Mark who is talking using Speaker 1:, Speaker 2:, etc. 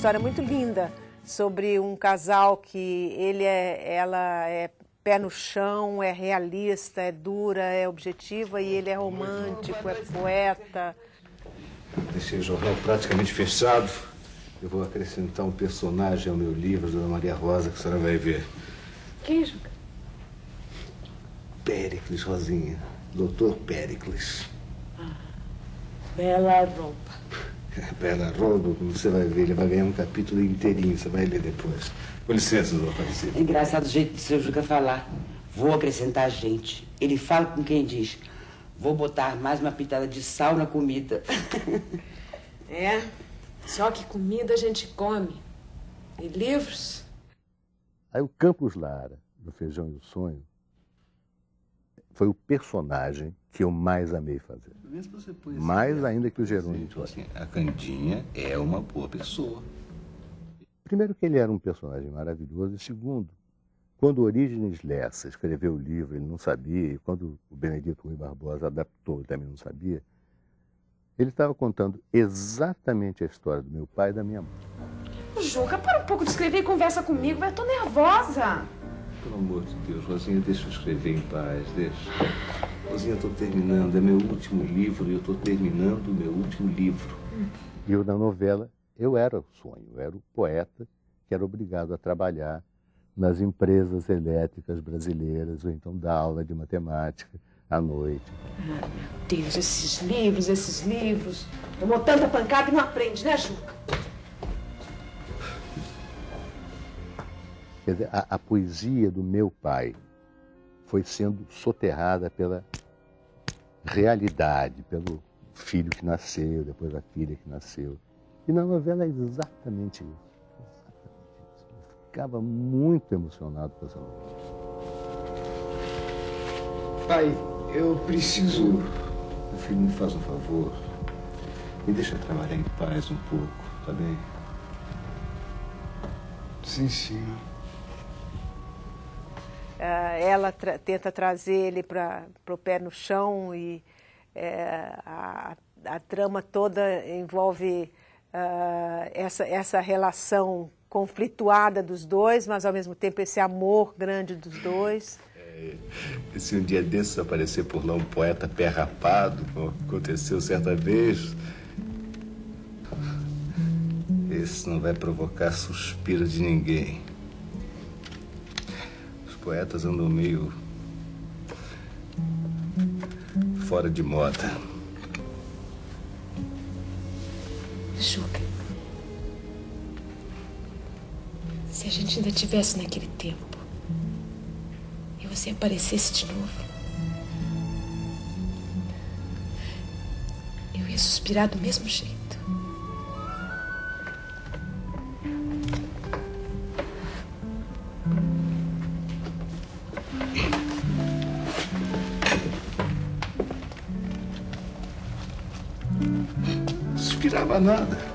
Speaker 1: história muito linda sobre um casal que ela é pé no chão, é realista, é dura, é objetiva e ele é romântico, é poeta.
Speaker 2: Deixei o jornal praticamente fechado. Eu vou acrescentar um personagem ao meu livro, Dona Maria Rosa, que a senhora vai ver.
Speaker 3: Quem, Juca?
Speaker 2: Péricles, Rosinha. Doutor Péricles.
Speaker 3: Bela roupa.
Speaker 2: Bela roupa, como você vai ver, ele vai ganhar um capítulo inteirinho, você vai ler depois. Com licença, doutor Aparecido.
Speaker 4: É engraçado o jeito do seu Juca falar. Vou acrescentar gente. Ele fala com quem diz. Vou botar mais uma pitada de sal na comida.
Speaker 3: É, só que comida a gente come. E livros?
Speaker 5: Aí o Campos Lara, do Feijão e o Sonho, foi o personagem que eu mais amei fazer. Mais ainda que o Jerônimo.
Speaker 2: Assim, a Candinha é uma boa pessoa.
Speaker 5: Primeiro que ele era um personagem maravilhoso, e segundo, quando Orígenes Lessa escreveu o livro, ele não sabia, e quando o Benedito Rui Barbosa adaptou, ele também não sabia, ele estava contando exatamente a história do meu pai e da minha mãe.
Speaker 3: Juca, para um pouco de escrever e conversa comigo, eu tô nervosa.
Speaker 2: Pelo amor de Deus, Rosinha, deixa eu escrever em paz, deixa. Rosinha, eu estou terminando, é meu último livro e eu estou terminando o meu último livro.
Speaker 5: E eu, na novela, eu era o sonho, eu era o poeta que era obrigado a trabalhar nas empresas elétricas brasileiras, ou então dar aula de matemática à noite.
Speaker 3: Ah, meu Deus, esses livros. Tomou tanta pancada e não aprende, né, Juca?
Speaker 5: Quer dizer, a poesia do meu pai foi sendo soterrada pela realidade, pelo filho que nasceu, depois a filha que nasceu. E na novela é exatamente isso. Eu ficava muito emocionado com essa novela.
Speaker 2: Pai, eu preciso... Meu filho, me faz um favor. Me deixa trabalhar em paz um pouco, tá bem?
Speaker 6: Sim, senhor.
Speaker 1: Ela tenta trazer ele para o pé no chão e a trama toda envolve essa relação conflituada dos dois, mas ao mesmo tempo esse amor grande dos dois.
Speaker 2: E se um dia desses aparecer por lá um poeta pé rapado, como aconteceu certa vez, esse não vai provocar suspiro de ninguém. Os poetas andam meio fora de moda.
Speaker 3: Juca, se a gente ainda estivesse naquele tempo e você aparecesse de novo, eu ia suspirar do mesmo jeito.
Speaker 2: Não suspirava nada.